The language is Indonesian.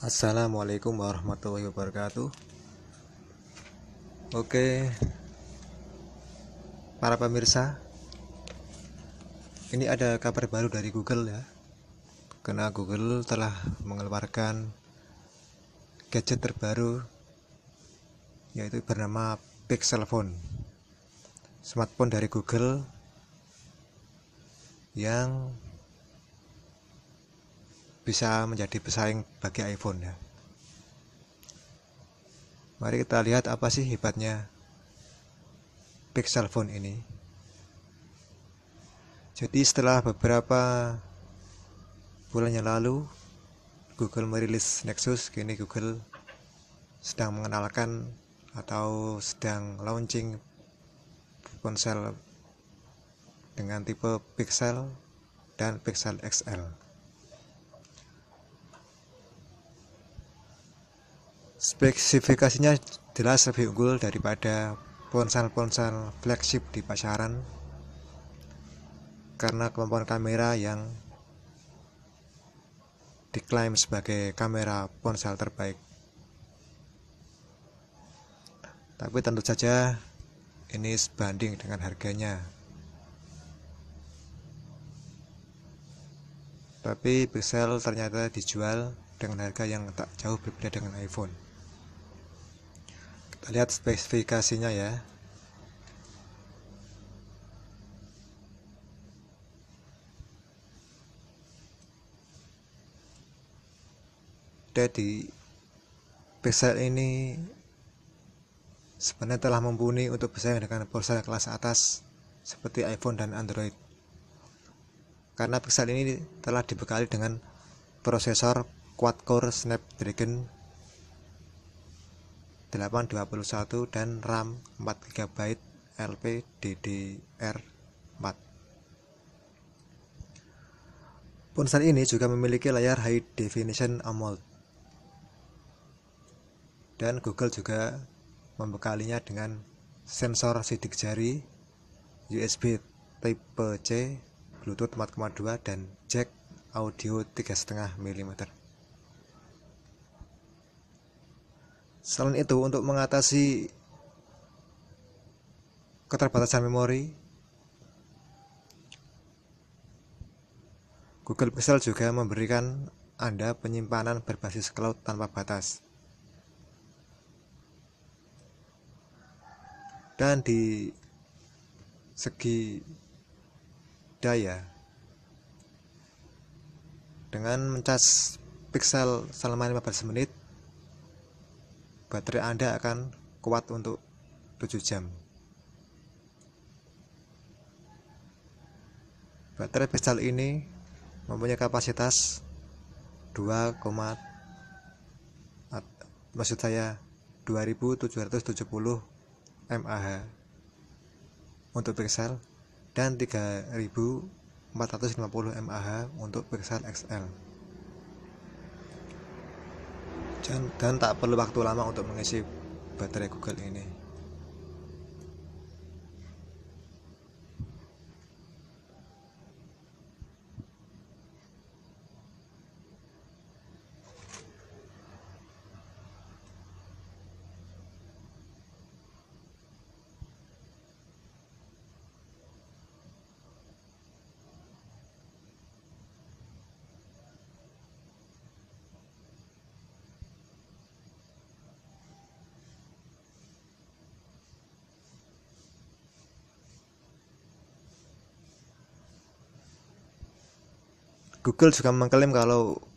Assalamualaikum warahmatullahi wabarakatuh. Oke, para pemirsa, ini ada kabar baru dari Google ya. Karena Google telah mengeluarkan gadget terbaru yaitu bernama Pixel Phone. Smartphone dari Google yang bisa menjadi pesaing bagi iPhone ya. Mari kita lihat apa sih hebatnya Pixel Phone ini. Jadi setelah beberapa bulan yang lalu Google merilis Nexus, kini Google sedang mengenalkan atau sedang launching ponsel dengan tipe Pixel dan Pixel XL. Spesifikasinya jelas lebih unggul daripada ponsel-ponsel flagship di pasaran karena kemampuan kamera yang diklaim sebagai kamera ponsel terbaik. Tapi tentu saja ini sebanding dengan harganya. Tapi Pixel ternyata dijual dengan harga yang tak jauh berbeda dengan iPhone. Kita lihat spesifikasinya ya. Jadi Pixel ini sebenarnya telah mumpuni untuk bersaing dengan ponsel kelas atas seperti iPhone dan Android. Karena Pixel ini telah dibekali dengan prosesor quad-core Snapdragon 821 dan RAM 4GB LPDDR4. Ponsel ini juga memiliki layar High Definition AMOLED. Dan Google juga membekalinya dengan sensor sidik jari, USB Type C, Bluetooth 4.2 dan jack audio 3,5 mm. Selain itu, untuk mengatasi keterbatasan memori, Google Pixel juga memberikan Anda penyimpanan berbasis cloud tanpa batas. Dan di segi daya, dengan mencas Pixel selama 15 menit, baterai Anda akan kuat untuk 7 jam. Baterai Pixel ini mempunyai kapasitas 2770 mAh untuk Pixel dan 3450 mAh untuk Pixel XL. Dan tak perlu waktu lama untuk mengisi baterai Google ini. Google juga mengklaim kalau